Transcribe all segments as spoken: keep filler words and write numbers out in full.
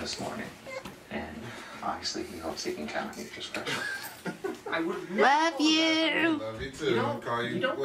this morning, and obviously he hopes he can count on your discretion. I would love you. Love you too. You don't, call you. you don't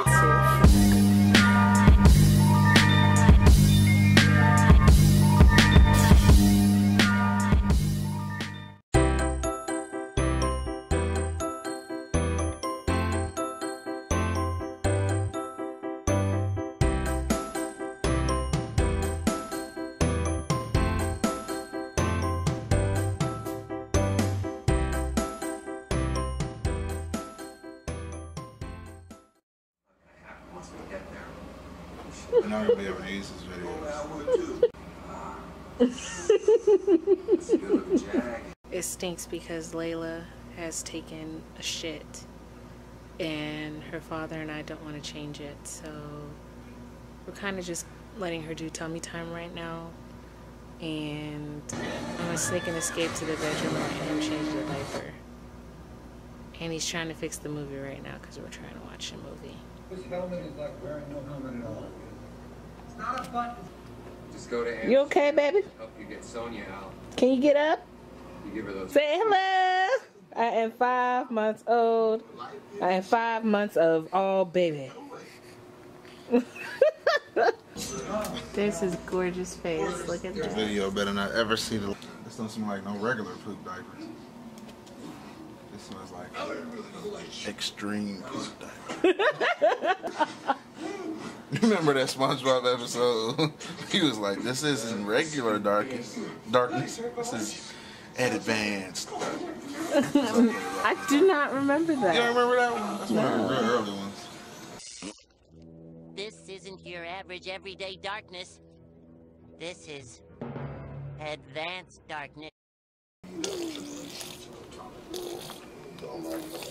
I'm not gonna be able to use this video. It stinks because Layla has taken a shit and her father and I don't want to change it, so we're kind of just letting her do tummy time right now, and I'm gonna sneak and escape to the bedroom and let him change the diaper. And he's trying to fix the movie right now because we're trying to watch a movie. This helmet is like wearing no helmet at all. It's not a button. Just go to Ann. You okay, baby? Help you get Sonia out. Can you get up? You give her those. Say hello. I am five months old. I am five months of all baby. There's his gorgeous face. Look at This that. video better not ever see the. This don't smell like no regular poop diapers. This smells like extreme poop diaper. Remember that SpongeBob episode? He was like, "This isn't regular darkness. Darkness. This is advanced." I do not remember that. You don't remember that one? That's one of the real early ones. This isn't your average everyday darkness. This is advanced darkness.